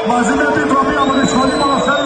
μαζί με την τροπή από τη Σχολή Μοναστέρου